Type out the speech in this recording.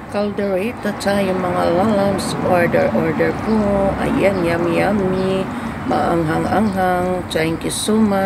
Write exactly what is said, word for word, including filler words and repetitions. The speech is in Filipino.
Kaldereta tayo mga lalams. Order, order po. Ayan, yummy, yummy. Maanghang-anghang. Thank you so much.